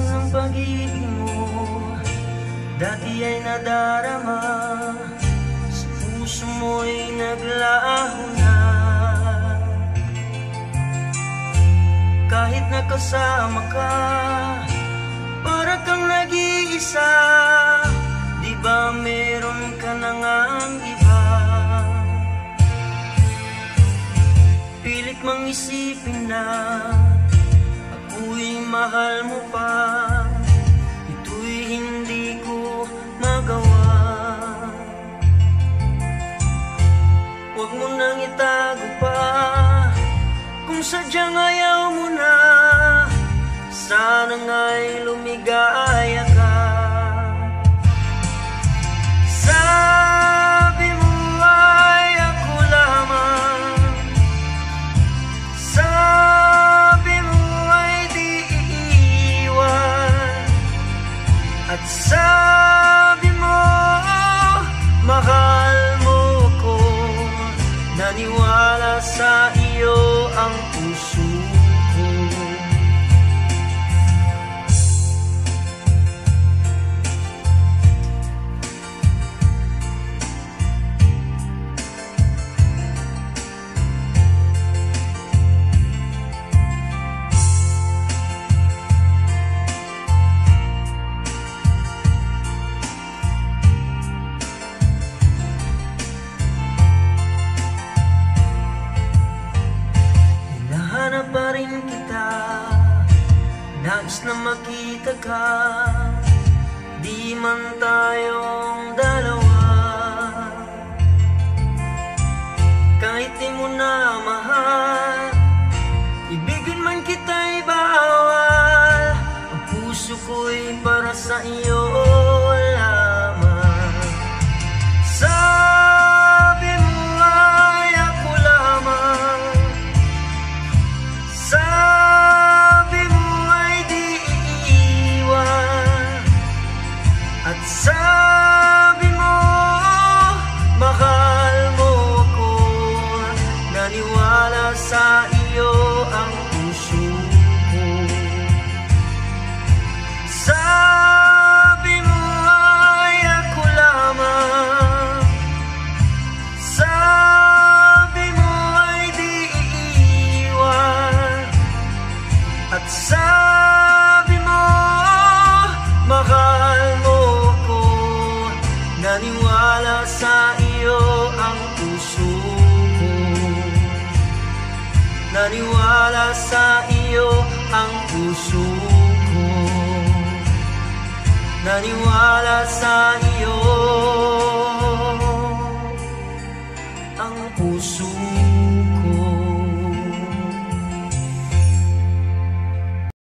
ng pag-ibig mo dati ay nadarama, sa puso mo'y naglaho na. Kahit nakasama ka, para kang nag-iisa. Di ba meron ka na ngang iba? Pilit mang isipin na ako'y mahal mo pa. Ito'y hindi ko magawa. Huwag mo nang itago pa, kung sadyang ayaw mo na. Sana nga'y lumigaya ka. Sabi mo ay ako lamang, sabi mo ay di iiwan, at sabi mo mahal mo ko. Naniwala sa iyo ang puso ko. Hinahanap pa rin kita, nais na makita ka. Di man tayong dalawa, kahit di mo na mahal, ibigin man kita'y bawal. Ang puso ko'y para sa iyo lamang. Sabi mo ay ako lamang, sabi mo ay di iiwan, at sabi mo mahal mo ko. Naniwala sa iyo ang puso ko. Sabi mo ay ako lamang, sabi mo ay di iiwan, at sabi mo mahal mo ko. Naniwala sa iyo ang puso ko. Naniwala sa iyo ang puso ko. Naniwala sa iyo ang puso